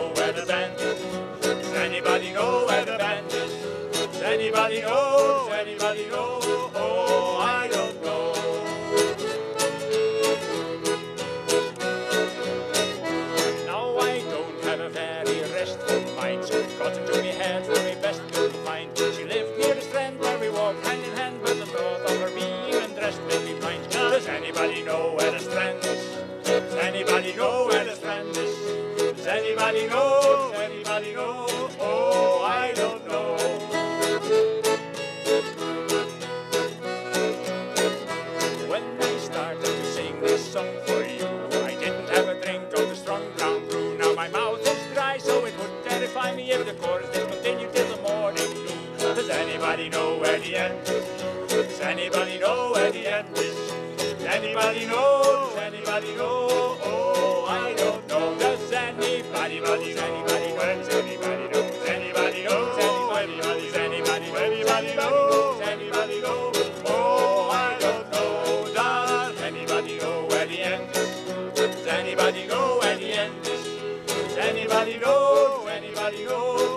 know where the band is? Does anybody know where the band is? Does anybody know? Does anybody know? Oh, I don't know. Now I don't have a very restful mind, so I've got into me head for my best girl to find. She lived near the strand where we walked hand in hand, but the thought of her being undressed made me blind. Does anybody know where the strand is? Does anybody know where the strand is? Does anybody know? Does anybody know? Oh, I don't know. When I started to sing this song for you, I didn't have a drink of the strong brown brew. Now my mouth is dry, so it would terrify me if the chorus did continue till the morning blue. Does anybody know where the end is? Does anybody know where the end is? Does anybody know? Does anybody know? Oh, I don't know. Does anybody know? Does anybody know? Does anybody know? Does anybody know? Does anybody know? Does anybody know? Does anybody know? Oh, I don't know. Does anybody know where the end is? Does anybody know where the end is? Does anybody know? Does anybody know?